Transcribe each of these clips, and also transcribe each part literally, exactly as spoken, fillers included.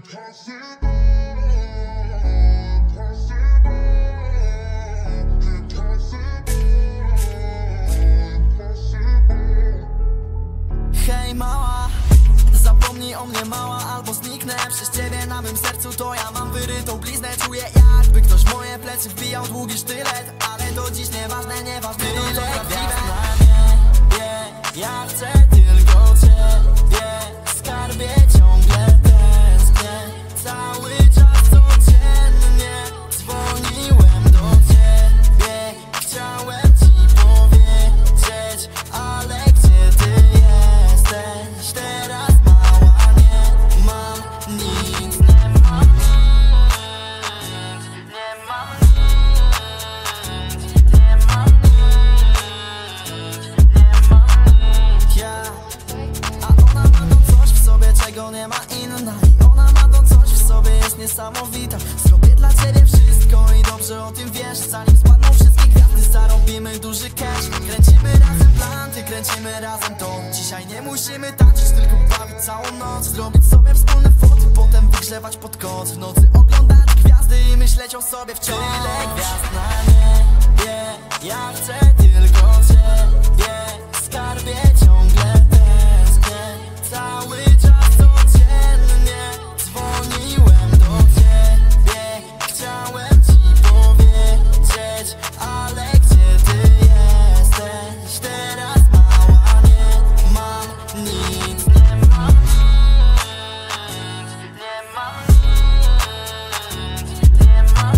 Hej mała, zapomnij o mnie mała, albo zniknę przez ciebie na mym sercu. To ja mam wyrytą bliznę, czuję jakby ktoś w moje plecy wbijał długi sztylet. Ale to dziś nieważne, nieważne, to co prawdziwe. Na niebie, ja chcę tylko ciebie, skarbie ciągle tęsknię. Cały czas codziennie dzwoniłem do ciebie, chciałem ci powiedzieć, ale gdzie ty jesteś teraz mała? Nie mam nic, nie mam nic, nie mam nic, nie mam nic, nie mam nic. Ja, a ona ma to coś w sobie, czego nie ma inna. I ona ma to coś w sobie, jest niesamowita. Zrobię dla ciebie wszystko i dobrze o tym wiesz. Zanim spadną wszystkie gwiazdy, zarobimy duży cash. Kręcimy razem planty, kręcimy razem to. Dzisiaj nie musimy tańczyć, tylko bawić całą noc. Zrobić sobie wspólne foty, potem wygrzewać pod koc. W nocy oglądać gwiazdy i myśleć o sobie wciąż. Tyle gwiazd na niebie, ja chcę tylko ciebie, skarbie ciągle tęsknię. Cały czas codziennie dzwoniłem do ciebie, chciałem ci powiedzieć, ale gdzie ty jesteś teraz mała? Nie mam nic, nie mam nic, nie mam nic, nie mam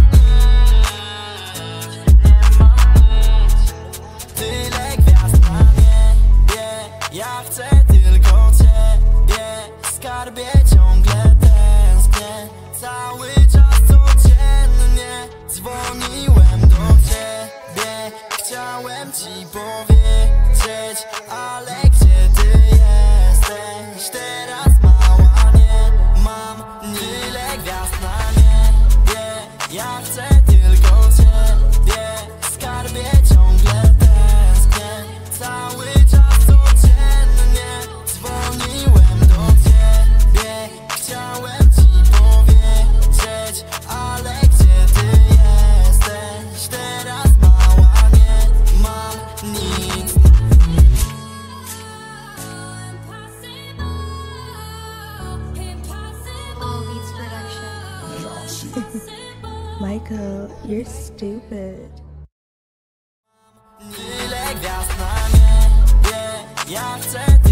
nic, nie mam nic. Tyle gwiazd na niebie, ja chcę tylko ciebie, skarbie ciągle tęsknię. Cały czas codziennie dzwoniłem do ciebie, chciałem ci powiedzieć, ale gdzie ty jesteś teraz mała? Nie mam tyle gwiazd na niebie, ja chcę tylko ciebie, skarbie ciągle tęsknię. Cały czas codziennie dzwoniłem do ciebie, chciałem ci powiedzieć, ale gdzie ty jesteś teraz mała? Nie mam nic. Michael, you're stupid. Tyle gwiazd na niebie, ja chcę